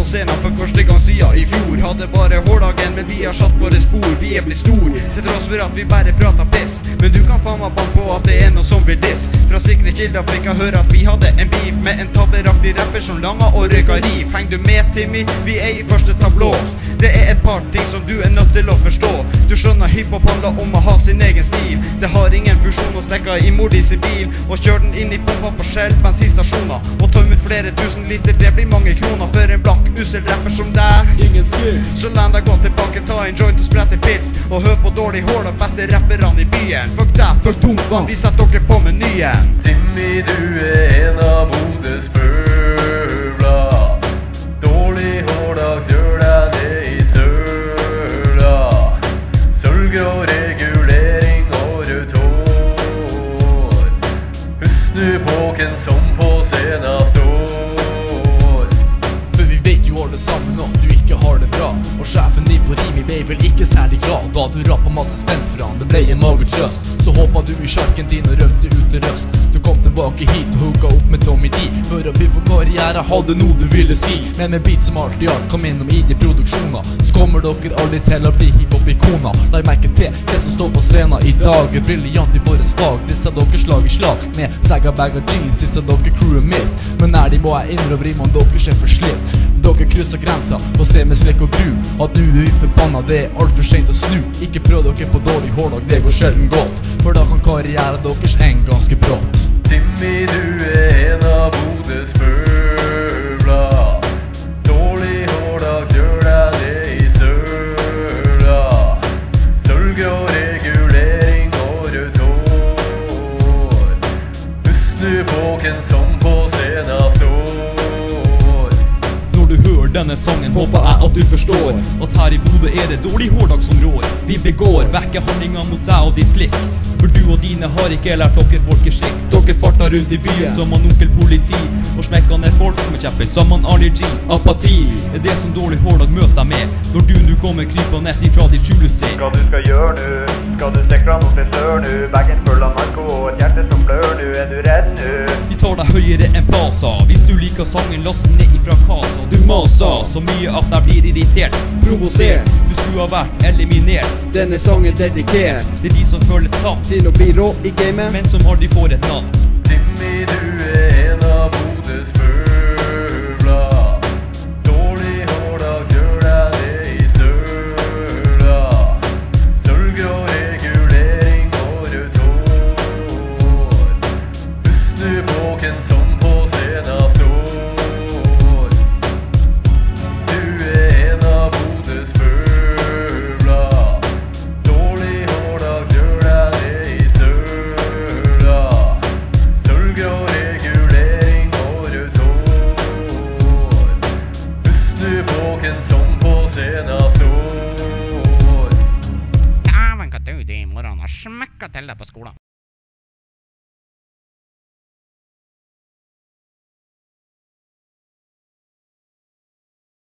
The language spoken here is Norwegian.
scenen for første gang siden i fjor. Hadde bare hårdagen, men vi har satt våre spor. Vi er blitt stor, til tross for at vi bare prater piss. Men du kan faen meg banke på at det er noe som blir diss. Fra sikre kilder fikk jeg høre at vi hadde en beef med en tabberaktig rapper som langa og røyka riv. Heng du med, Timmy? Vi er i første tablå. Det er et par ting som du er nødt til å forstå. Du skjønner, hiphop handler om å ha sin egen stil. Det har ingen funksjon å stikke i mord i sin bil og kjøre den inn i pumpa på Shell bensinstasjoner og ta ut flere tusen liter. Det blir mange kroner for en blakk, ussel rapper som deg. Ingen skill. Så len deg godt tilbake, ta en joint og sprette pils og hør på dårlig hår og beste rapperne i byen. Fuck deg, fuck tungvann, vi setter dere på menyen. Timmy, du er en av Bodøs pøbler. Dårlig hårdag gjør deg ned i søla. Sølvgrå regulering og rødt hår. Husk nu på hvem som på scenen står. For vi vet jo alle sammen at du ikke har det bra, og sjefen din på Rimi ble vel ikke særlig glad da du rappet masse spent fra han. Det ble en mager trøst. Så hoppet du i sjarken din og rømte ut til røst. Du kom tilbake hit og hooka opp med Tommy D. For å bli for karriere hadde noe du ville si. Men med beat som alt i alt kom innom i de produksjoner, så kommer dere aldri til å bli hiphop-ikoner. La merke til det som står på scenen i dag, er briljant i våre fag. Disse dere slag i slag med sagga bag og jeans, disse dere crewet mitt. Men ærlig må jeg innrømme rimene deres er for slitt. Dere krysser grensa og ser med slekk og gru at du er forbanna, det er alt for sent å snu. Ikke prøv dere på dårlig hårdag, det går sjelden godt, for da kan karriere deres en ganske brått. Timmy, du er en av Bodøs pøbler. Dårlig hårdag gjør deg ned i søla. Sølvgrå regulering og rødt hår. Husk nu på hvem som på scenen står. Når du hører denne sangen, håper jeg at du forstår at her i Bodø er det dårlig hårdag som rår. Vi begår vekkehandlinger mot deg og ditt blikk, for du og dine har ikke lært dere folkeskikk. Dere farter rundt i byen som man onkel politi, og smekker ned folk som er kjepper som man Arnie G. Apati er det som dårlig hårdag møter deg med, når du nu kommer krypende ifra ditt skjulested. Hva du skal gjøre nu? Skal du stikke fra nord til sør nu? Bagen full av narko og et hjerte som blør nu. Er du redd nu? Vi tar deg høyere enn basa. Hvis du liker sangen, last den ned ifra kasa. Du maser så mye at jeg blir irritert, Provosert, du skulle ha vært eliminert. denne sangen dedikert Det er de som føler samt, til å bli rå i gamet. men som aldri får et navn. Timmy, du er en av Bodøs pøbler. Dårlig hårdag gjør deg ned i søla. Sølvgrå regulering og rødt hår. Husk nu på hvem som på scenen står. Du er en av Bodøs pøbler. Dårlig hårdag gjør deg ned i søla. Sølvgrå regulering og rødt hår. Husk nu på hvem som på scenen står. Dæven, hva du det i morgen har smekket til deg på skolen.